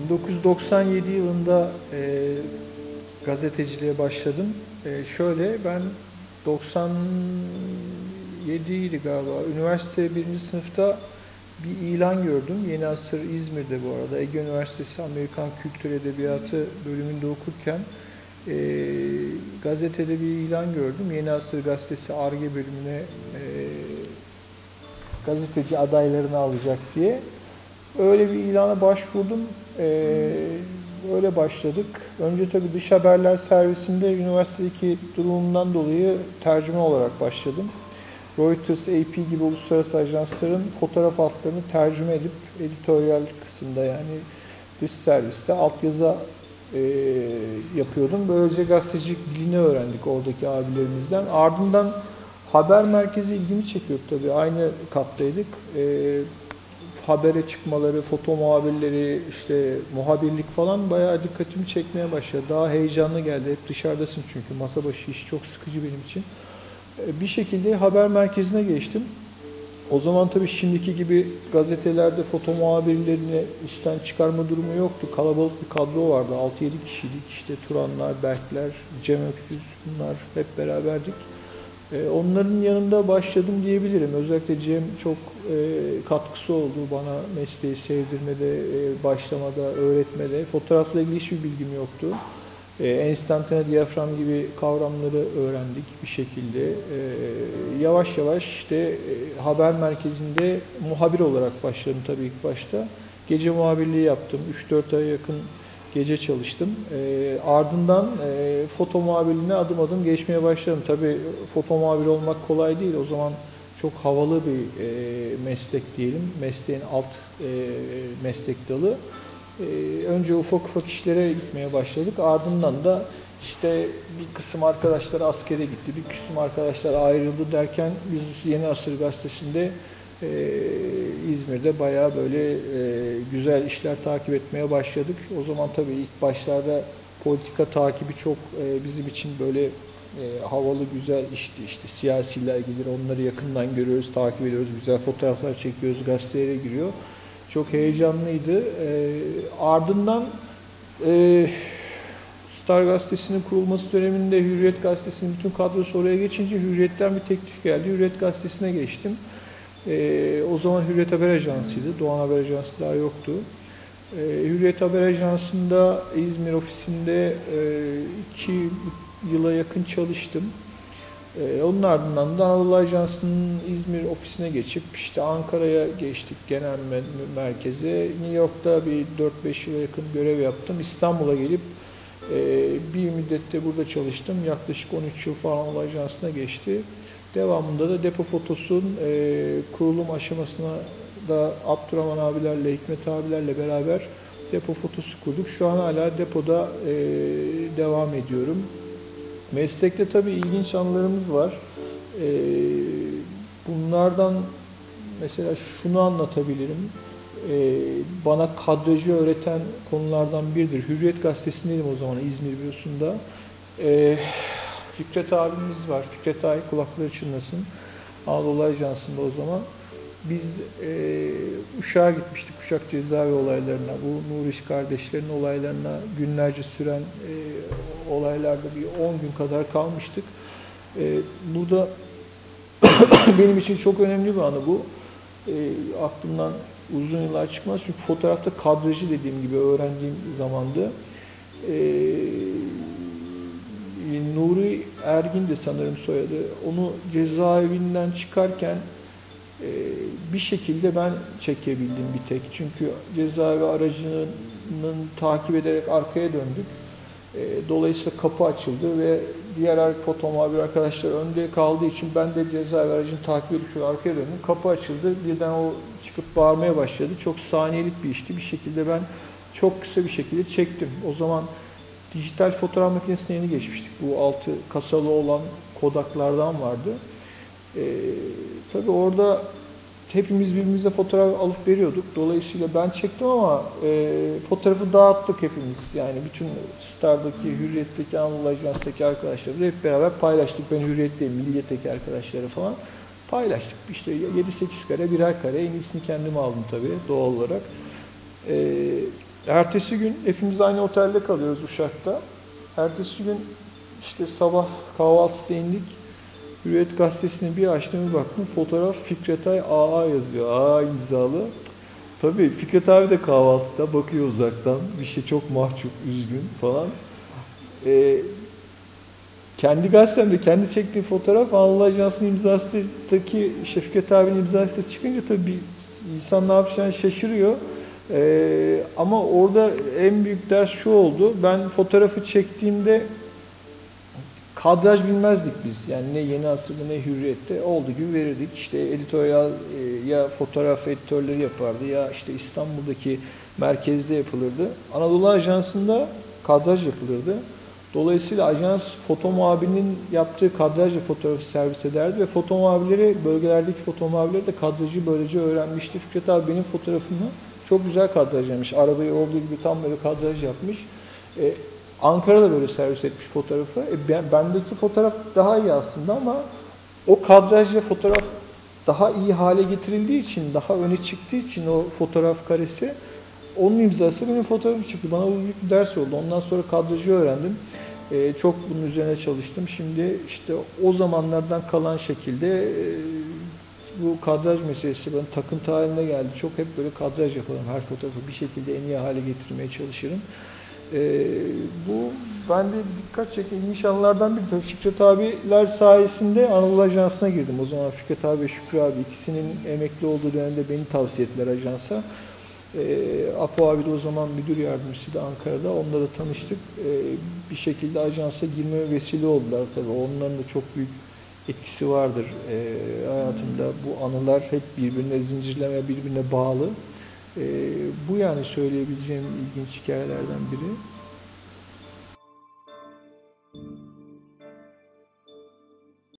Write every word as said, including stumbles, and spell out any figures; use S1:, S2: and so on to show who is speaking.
S1: bin dokuz yüz doksan yedi yılında e, gazeteciliğe başladım. E, şöyle ben doksan yedi idi galiba. Üniversite birinci sınıfta bir ilan gördüm. Yeni Asır İzmir'de bu arada. Ege Üniversitesi Amerikan Kültür Edebiyatı bölümünde okurken e, gazetede bir ilan gördüm. Yeni Asır Gazetesi Ar-Ge bölümüne e, gazeteci adaylarını alacak diye. Öyle bir ilana başvurdum. Ee, öyle başladık. Önce tabii dış haberler servisinde üniversitedeki durumumdan dolayı tercüme olarak başladım. Reuters, A P gibi uluslararası ajansların fotoğraf altlarını tercüme edip editoryal kısımda yani dış serviste altyazı e, yapıyordum. Böylece gazetecilik dilini öğrendik oradaki abilerimizden. Ardından haber merkezi ilgimi çekiyor tabii. Aynı kattaydık. E, habere çıkmaları, foto muhabirleri, işte muhabirlik falan bayağı dikkatimi çekmeye başladı. Daha heyecanlı geldi. Hep dışarıdasın çünkü. Masa başı iş çok sıkıcı benim için. Bir şekilde haber merkezine geçtim. O zaman tabii şimdiki gibi gazetelerde foto muhabirlerini işten çıkarma durumu yoktu. Kalabalık bir kadro vardı. altı yedi kişiydik. İşte Turanlar, Berkler, Cem Öksüz bunlar hep beraberdik. Onların yanında başladım diyebilirim. Özellikle Cem çok katkısı oldu bana mesleği sevdirmede, başlamada, öğretmede. Fotoğrafla ilgili hiçbir bilgim yoktu. Enstantane, diyafram gibi kavramları öğrendik bir şekilde. Yavaş yavaş işte haber merkezinde muhabir olarak başladım tabii ilk başta. Gece muhabirliği yaptım. üç dört aya yakın gece çalıştım. E, ardından e, foto muhabirliğine adım adım geçmeye başladım. Tabii foto muhabiri olmak kolay değil. O zaman çok havalı bir e, meslek diyelim. Mesleğin alt e, meslek dalı. E, önce ufak ufak işlere gitmeye başladık. Ardından da işte bir kısım arkadaşlar askere gitti, bir kısım arkadaşlar ayrıldı derken biz Yeni Asır Gazetesi'nde Ee, İzmir'de bayağı böyle e, güzel işler takip etmeye başladık. O zaman tabii ilk başlarda politika takibi çok e, bizim için böyle e, havalı güzel işti. İşte siyasiler gelir, onları yakından görüyoruz, takip ediyoruz, güzel fotoğraflar çekiyoruz, gazetelere giriyor. Çok heyecanlıydı. E, ardından e, Star Gazetesi'nin kurulması döneminde Hürriyet Gazetesi'nin bütün kadrosu oraya geçince Hürriyet'ten bir teklif geldi. Hürriyet Gazetesi'ne geçtim. Ee, o zaman Hürriyet Haber Ajansı'ydı. Doğan Haber Ajansı daha yoktu. Ee, Hürriyet Haber Ajansı'nda İzmir ofisinde e, iki yıla yakın çalıştım. Ee, onun ardından da Anadolu Ajansı'nın İzmir ofisine geçip işte Ankara'ya geçtik genel merkeze. New York'ta bir dört beş yıla yakın görev yaptım. İstanbul'a gelip e, bir müddette burada çalıştım. Yaklaşık on üç yıl falan Anadolu Ajansı'na geçti. Devamında da depo fotosun e, kurulum aşamasına da Abdurrahman abilerle, Hikmet abilerle beraber depo fotosu kurduk. Şu an hala depoda e, devam ediyorum. Meslekte tabii ilginç anılarımız var. E, bunlardan mesela şunu anlatabilirim. E, bana kadrajı öğreten konulardan biridir. Hürriyet Gazetesi'ndeydim o zaman İzmir bürosunda. E, Fikret abimiz var. Fikret Ay kulakları çınlasın. Anadolu Ajansı'nda o zaman. Biz e, Uşak'a gitmiştik. Uşak cezaevi olaylarına, bu Nuriş kardeşlerin olaylarına günlerce süren e, olaylarda bir on gün kadar kalmıştık. E, burada benim için çok önemli bir anı bu. E, aklımdan uzun yıllar çıkmaz. Çünkü fotoğrafta kadrajı dediğim gibi öğrendiğim zamandı. E, Nuri Ergin de sanırım soyadı. Onu cezaevinden çıkarken e, bir şekilde ben çekebildim bir tek. Çünkü cezaevi aracının takip ederek arkaya döndük. E, dolayısıyla kapı açıldı ve diğer foto muhabir arkadaşlar önde kaldığı için ben de cezaevi aracını takip edip şöyle arkaya döndüm. Kapı açıldı. Birden o çıkıp bağırmaya başladı. Çok saniyelik bir işti. Bir şekilde ben çok kısa bir şekilde çektim. O zaman dijital fotoğraf makinesine yeni geçmiştik. Bu altı kasalı olan Kodak'lardan vardı. Ee, tabii orada hepimiz birbirimize fotoğraf alıp veriyorduk. Dolayısıyla ben çektim ama e, fotoğrafı dağıttık hepimiz. Yani bütün Star'daki, Hürriyet'teki, Anadolu Ajansı'ndaki arkadaşlarla hep beraber paylaştık. Ben Hürriyet'teyim, Milliyet'teki arkadaşları falan paylaştık. İşte yedi sekiz kare, birer kare. En iyisini kendim aldım tabii doğal olarak. Ee, Ertesi gün hepimiz aynı otelde kalıyoruz Uşak'ta. Ertesi gün işte sabah kahvaltısı indik. Hürriyet gazetesini bir açtım, bir baktım, fotoğraf Fikretay A A yazıyor. A A imzalı. Tabii Fikret abi de kahvaltıda bakıyor uzaktan. Bir şey, çok mahcup, üzgün falan. Ee, kendi gazetemde kendi çektiğim fotoğraf Anadolu Ajansı'nın imzasındaki işte Fikret abinin imzası çıkınca tabii insan ne yapacağını şaşırıyor. Ee, ama orada en büyük ders şu oldu. Ben fotoğrafı çektiğimde kadraj bilmezdik biz. Yani ne Yeni Asır'da ne Hürriyet'te olduğu gibi verirdik. İşte editoryal e, ya fotoğraf editörleri yapardı ya işte İstanbul'daki merkezde yapılırdı. Anadolu Ajansı'nda kadraj yapılırdı. Dolayısıyla ajans foto muhabirinin yaptığı kadrajla fotoğrafı servis ederdi ve foto muhabirleri, bölgelerdeki foto muhabirleri de kadrajı böylece öğrenmişti. Fikret abi benim fotoğrafımı çok güzel kadraj yapmış. Arabayı olduğu gibi tam böyle kadraj yapmış. E, Ankara'da böyle servis etmiş fotoğrafı. E, ben, bendeki fotoğraf daha iyi aslında ama o kadrajla fotoğraf daha iyi hale getirildiği için, daha öne çıktığı için o fotoğraf karesi, onun imzası benim fotoğrafım çıktı. Bana bu büyük bir ders oldu. Ondan sonra kadrajı öğrendim. E, çok bunun üzerine çalıştım. Şimdi işte o zamanlardan kalan şekilde e, bu kadraj meselesi bana takıntı haline geldi. Çok hep böyle kadraj yaparım. Her fotoğrafı bir şekilde en iyi hale getirmeye çalışırım. Ee, bu bende dikkat çeken ilginç anılardan biri. Tabii Fikret abiler sayesinde Anadolu Ajansı'na girdim. O zaman Fikret abi ve Şükrü abi ikisinin emekli olduğu dönemde beni tavsiye ettiler ajansa. Ee, Apo abi de o zaman müdür yardımcısıydı Ankara'da. Onunla da tanıştık. Ee, bir şekilde ajansa girmeye vesile oldular tabii. Onların da çok büyük etkisi vardır. Ee, hayatımda bu anılar hep birbirine zincirleme, birbirine bağlı. Ee, bu yani söyleyebileceğim ilginç hikayelerden biri.